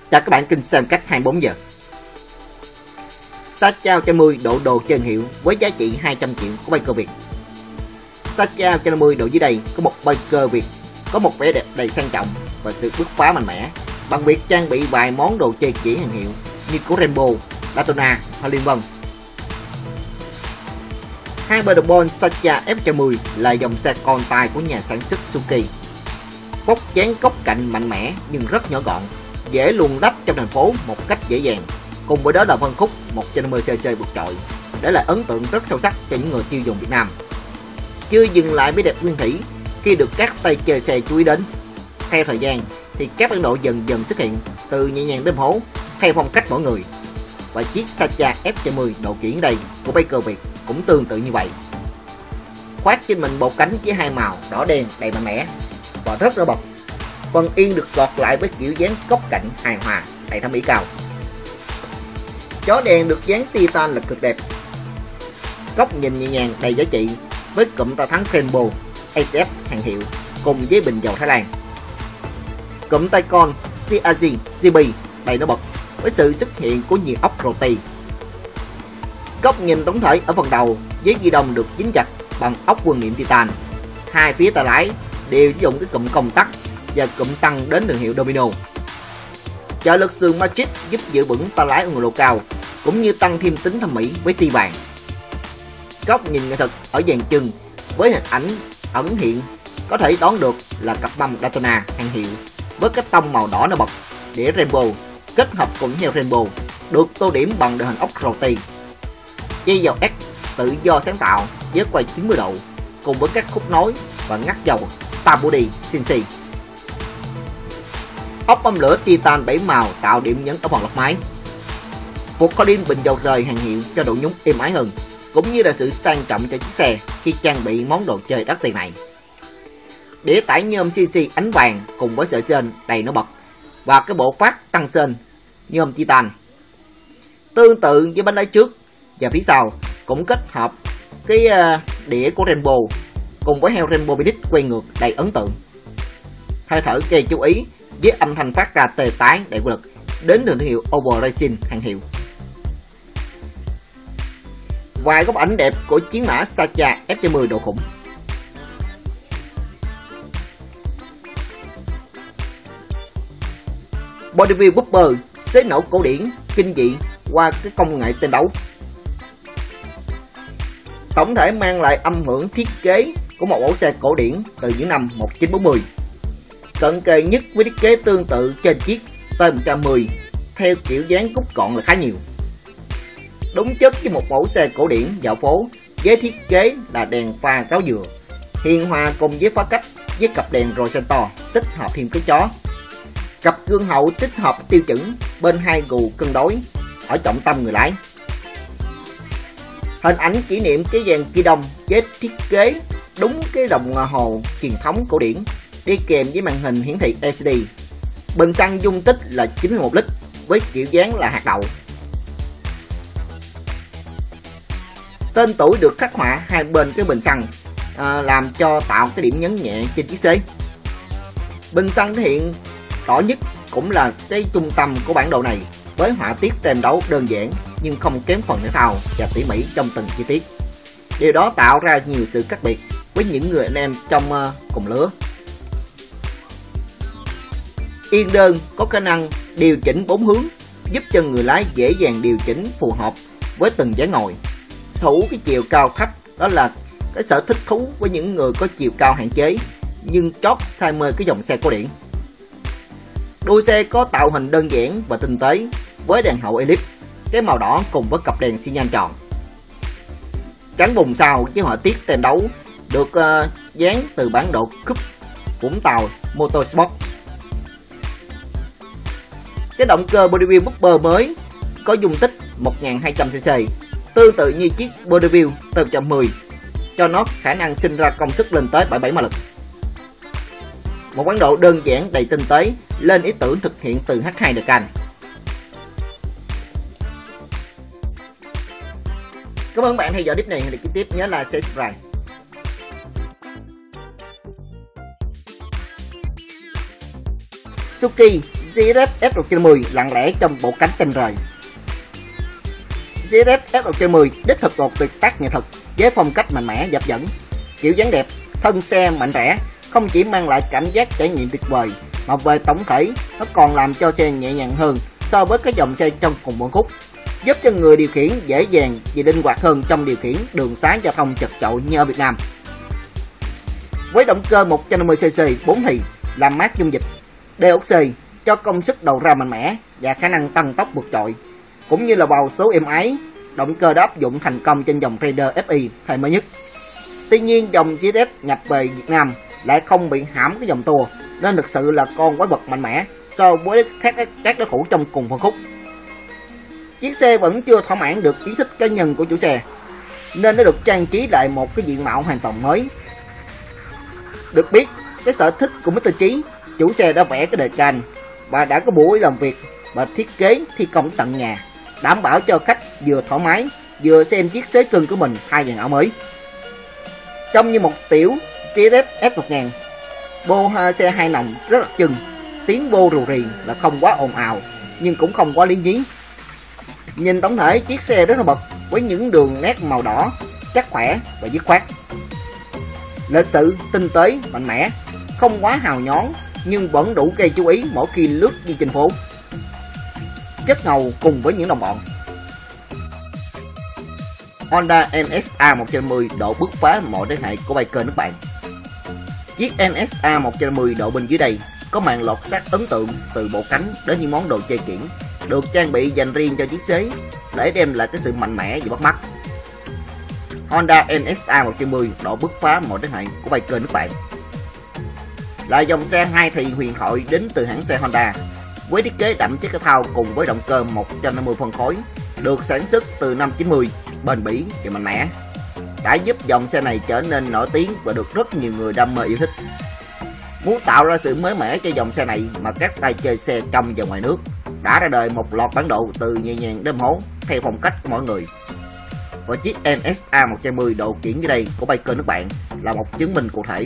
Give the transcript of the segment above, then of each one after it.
Chào các bạn kênh xem cách 24 giờ. Sacha 150 độ đồ chân hiệu với giá trị 200 triệu của biker Việt. Sacha 150 độ dưới đây có một biker Việt có một vẻ đẹp đầy sang trọng và sự bứt phá mạnh mẽ bằng việc trang bị vài món đồ chơi chỉ hàng hiệu như của Rainbow, Daytona hay Liên Vân. Hyperbone Sacha F110 là dòng xe con tay của nhà sản xuất Suzuki. Vóc dáng góc cạnh mạnh mẽ nhưng rất nhỏ gọn, dễ luồn lách trong thành phố một cách dễ dàng. Cùng với đó là phân khúc 150cc vượt trội, để lại ấn tượng rất sâu sắc cho những người tiêu dùng Việt Nam. Chưa dừng lại với đẹp nguyên thủy, khi được các tay chơi xe chú ý đến, theo thời gian thì các bản độ dần dần xuất hiện, từ nhẹ nhàng đến hố theo phong cách mỗi người. Và chiếc Sacha F110 độ kiển đây của biker Việt cũng tương tự như vậy. Khoác trên mình bộ cánh với hai màu đỏ đen đầy mạnh mẽ và rất nổi bật. Phần yên được gọt lại với kiểu dáng góc cạnh hài hòa đầy thẩm mỹ cao. Chó đèn được dán titan là cực đẹp. Góc nhìn nhẹ nhàng đầy giá trị với cụm tàu thắng Rainbow ACS hàng hiệu cùng với bình dầu Thái Lan. Cụm tay con CRG CB đầy nổi bật với sự xuất hiện của nhiều ốc roti. Góc nhìn tổng thể ở phần đầu với ghi đông được dính chặt bằng ốc quân niệm titan. Hai phía tay lái đều sử dụng cái cụm công tắc và cụm tăng đến đường hiệu Domino. Trợ lực sườn Magic giúp giữ vững tay lái ở ngồi độ cao cũng như tăng thêm tính thẩm mỹ với ti bàn. Góc nhìn nghệ thuật ở dàn chân với hình ảnh ẩn hiện có thể đoán được là cặp mâm Daytona hàng hiệu với cái tông màu đỏ nổi bật đĩa Rainbow kết hợp cùng heo Rainbow được tô điểm bằng đội hình ốc roti. Dây dầu X tự do sáng tạo với quay 90 độ cùng với các khúc nối và ngắt dầu Star Body CNC. Ốc bơm lửa titan 7 màu tạo điểm nhấn ở phần lọc máy. Một co đin bình dầu rời hàng hiệu cho độ nhúng êm ái hơn, cũng như là sự sang trọng cho chiếc xe khi trang bị món đồ chơi đắt tiền này. Đĩa tải nhôm CNC ánh vàng cùng với sợi sên đầy nổi bật và cái bộ phát tăng sên nhôm titan. Tương tự với bánh lái trước và phía sau cũng kết hợp cái đĩa của Rainbow cùng với heo Rainbow Phoenix quay ngược đầy ấn tượng. Hơi thở gây chú ý với âm thanh phát ra tê tái đầy vô lực đến từ thương hiệu Oval Racing hàng hiệu. Vài góc ảnh đẹp của chiến mã Sacha F110 độ khủng. Bodyview Booper xế nổ cổ điển kinh dị qua cái công nghệ tên đấu. Tổng thể mang lại âm hưởng thiết kế của một mẫu xe cổ điển từ những năm 1940. Cận kề nhất với thiết kế tương tự trên chiếc T110 theo kiểu dáng rút gọn là khá nhiều. Đúng chất với một mẫu xe cổ điển dạo phố với thiết kế là đèn pha cáo dừa hiền hòa cùng với phá cách với cặp đèn Rosento tích hợp thêm cái chó. Cặp gương hậu tích hợp tiêu chuẩn bên hai gù cân đối ở trọng tâm người lái. Hình ảnh kỷ niệm cái dàn ghi đông với thiết kế đúng cái đồng hồ truyền thống cổ điển đi kèm với màn hình hiển thị LCD. Bình xăng dung tích là 91 lít với kiểu dáng là hạt đậu. Tên tuổi được khắc họa hai bên cái bình xăng làm cho tạo cái điểm nhấn nhẹ trên chiếc xe. Bình xăng thể hiện rõ nhất cũng là cái trung tâm của bản đồ này với họa tiết tem đấu đơn giản nhưng không kém phần thể thao và tỉ mỉ trong từng chi tiết. Điều đó tạo ra nhiều sự khác biệt với những người anh em trong cùng lứa. Yên đơn có khả năng điều chỉnh 4 hướng giúp cho người lái dễ dàng điều chỉnh phù hợp với từng dáng ngồi. Sở hữu cái chiều cao thấp đó là cái sở thích thú với những người có chiều cao hạn chế nhưng chót say mê cái dòng xe cổ điển. Đuôi xe có tạo hình đơn giản và tinh tế với đèn hậu elip cái màu đỏ cùng với cặp đèn xi nhan tròn. Cánh bùng sau với họa tiết tem đấu được dán từ bản độ Cup Vũng Tàu Motorsport. Cái động cơ Bodyview Booper mới có dung tích 1200cc tương tự như chiếc Bodyview T110 cho nó khả năng sinh ra công suất lên tới 77 mã lực. Một bản độ đơn giản đầy tinh tế lên ý tưởng thực hiện từ H2 Decan. Cảm ơn bạn theo dõi clip này. Để kế tiếp nhớ là subscribe. Suzuki ZS S110 lặng lẽ trong bộ cánh tên rời. ZS S110 đích thực một tuyệt tác nghệ thuật với phong cách mạnh mẽ dập dẫn, kiểu dáng đẹp, thân xe mạnh rẻ, không chỉ mang lại cảm giác trải nghiệm tuyệt vời mà về tổng thể nó còn làm cho xe nhẹ nhàng hơn so với các dòng xe trong cùng phân khúc, giúp cho người điều khiển dễ dàng và linh hoạt hơn trong điều khiển đường xá giao thông chật chội như ở Việt Nam. Với động cơ 150cc 4 thì làm mát dung dịch, DOC cho công suất đầu ra mạnh mẽ và khả năng tăng tốc vượt trội, cũng như là vào số êm ái, động cơ đã áp dụng thành công trên dòng Raider FI thời mới nhất. Tuy nhiên dòng ZS nhập về Việt Nam lại không bị hãm cái dòng tour, nên thực sự là con quái vật mạnh mẽ so với các đối thủ trong cùng phân khúc. Chiếc xe vẫn chưa thỏa mãn được ý thích cá nhân của chủ xe, nên nó được trang trí lại một cái diện mạo hoàn toàn mới. Được biết, cái sở thích của Mr. Chí, chủ xe đã vẽ cái đề can và đã có buổi làm việc và thiết kế thi công tận nhà, đảm bảo cho khách vừa thoải mái vừa xem chiếc xế cưng của mình hai dàn áo mới. Trông như một tiểu ZS S1000, bô xe hai nòng rất đặc trưng, tiếng bô rù rì là không quá ồn ào nhưng cũng không quá lý nhí. Nhìn tổng thể chiếc xe rất là bật với những đường nét màu đỏ, chắc khỏe và dứt khoát. Lịch sự, tinh tế, mạnh mẽ, không quá hào nhón nhưng vẫn đủ gây chú ý mỗi khi lướt đi trên phố. Chất ngầu cùng với những đồng bọn. Honda NSA 110 độ bứt phá mọi thế hệ của biker nước bạn. Chiếc NSA 110 độ bên dưới đây có màn lọt sắt ấn tượng từ bộ cánh đến những món đồ chơi kiển, được trang bị dành riêng cho chiếc xế để đem lại cái sự mạnh mẽ và bắt mắt. Honda NSA 110 độ bứt phá mọi thế hệ của biker nước bạn là dòng xe hai thì huyền thoại đến từ hãng xe Honda, với thiết kế đậm chất thể thao cùng với động cơ 150 phân khối, được sản xuất từ năm 90, bền bỉ và mạnh mẽ, đã giúp dòng xe này trở nên nổi tiếng và được rất nhiều người đam mê yêu thích. Muốn tạo ra sự mới mẻ cho dòng xe này mà các tay chơi xe trong và ngoài nước đã ra đời một loạt bản đồ từ nhẹ nhàng đêm hố theo phong cách của mỗi người. Và chiếc NSA 110 độ kiển dưới đây của biker nước bạn là một chứng minh cụ thể.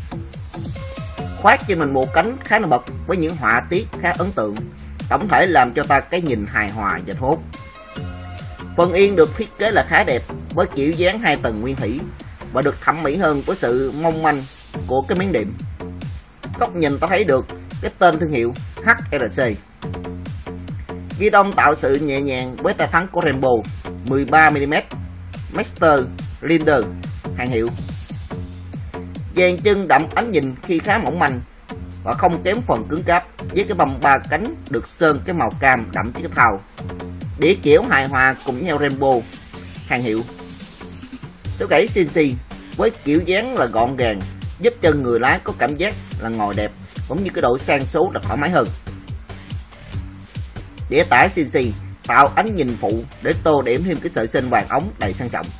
Khoác trên mình bộ cánh khá nổi bật với những họa tiết khá ấn tượng, tổng thể làm cho ta cái nhìn hài hòa và thu hút. Phần yên được thiết kế là khá đẹp với kiểu dáng hai tầng nguyên thủy và được thẩm mỹ hơn với sự mong manh của cái miếng đệm. Góc nhìn ta thấy được cái tên thương hiệu HRC. Ghi đông tạo sự nhẹ nhàng với tay thắng của Rainbow 13mm Master Leader hàng hiệu. Dàn chân đậm ánh nhìn khi khá mỏng manh và không kém phần cứng cáp, với cái bầm ba cánh được sơn cái màu cam đậm chất thể thao. Đĩa kiểu hài hòa cùng nhau Rainbow hàng hiệu. Số gãy CNC với kiểu dáng là gọn gàng, giúp cho người lái có cảm giác là ngồi đẹp, cũng như cái độ sang số là thoải mái hơn. Đĩa tải CNC tạo ánh nhìn phụ để tô điểm thêm cái sợi xinh vàng ống đầy sang trọng.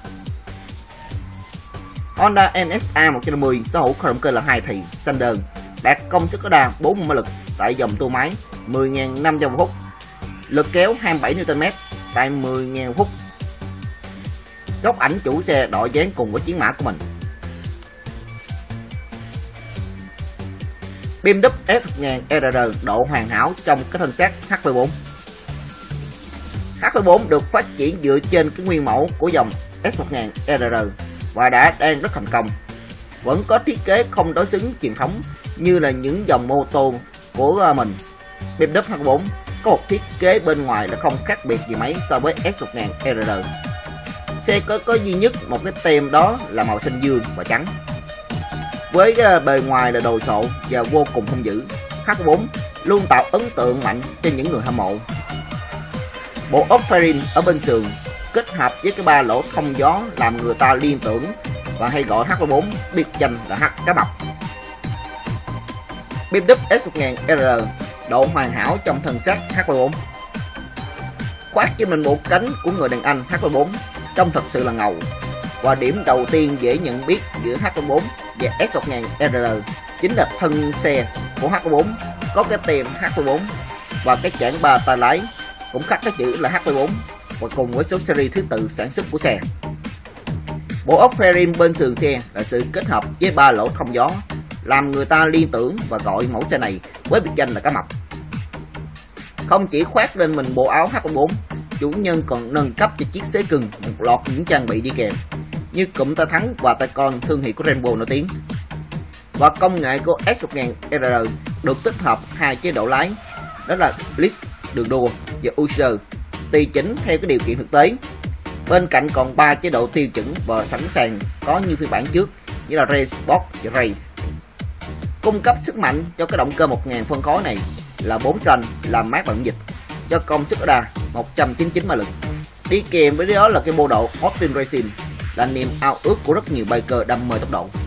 Honda NSA 110 sở hữu động cơ là 2 thì xanh đơn, đạt công suất tối đa 40 mã lực tại dòng tua máy 10.500 phút, lực kéo 27 Nm tại 10.000 phút. Góc ảnh chủ xe đội dáng cùng với chiến mã của mình. BMW S1000 RR độ hoàn hảo trong cái thân xác HP4. HP4 được phát triển dựa trên cái nguyên mẫu của dòng S1000 RR và đang rất thành công. Vẫn có thiết kế không đối xứng truyền thống như là những dòng mô tô của mình. BMW HP4 có một thiết kế bên ngoài là không khác biệt gì mấy so với S1000 RR. Xe có duy nhất một cái tem, đó là màu xanh dương và trắng. Với cái bề ngoài là đồ sộ và vô cùng hung dữ, HP4 luôn tạo ấn tượng mạnh cho những người hâm mộ. Bộ ốp fairing ở bên sườn kết hợp với cái ba lỗ thông gió làm người ta liên tưởng và hay gọi HP4 biệt danh là H cá mập. BMW S1000 RR độ hoàn hảo trong thân xác HP4. Khoác trên mình bộ cánh của người đàn anh HP4 trông thật sự là ngầu. Và điểm đầu tiên dễ nhận biết giữa HP4 và S1000 RR chính là thân xe của HP4 có cái tem HP4 và cái chản ba tay lái cũng khắc cái chữ là HP4 và cùng với số series thứ tự sản xuất của xe. Bộ ốp fairing bên sườn xe là sự kết hợp với ba lỗ thông gió làm người ta liên tưởng và gọi mẫu xe này với biệt danh là cá mập. Không chỉ khoác lên mình bộ áo H4, chủ nhân còn nâng cấp cho chiếc xế cừng một loạt những trang bị đi kèm như cụm tay thắng và tay con thương hiệu của Rainbow nổi tiếng. Và công nghệ của S1000RR được tích hợp hai chế độ lái, đó là Blitz đường đua và User, tùy chỉnh theo cái điều kiện thực tế. Bên cạnh còn 3 chế độ tiêu chuẩn và sẵn sàng có như phiên bản trước như là Race Sport và Race. Cung cấp sức mạnh cho cái động cơ 1000 phân khối này là 4 xanh làm mát bằng dịch cho công suất tối đa 199 mã lực. Đi kèm với đó là cái mô độ Austin Racing là niềm ao ước của rất nhiều biker đam mê tốc độ.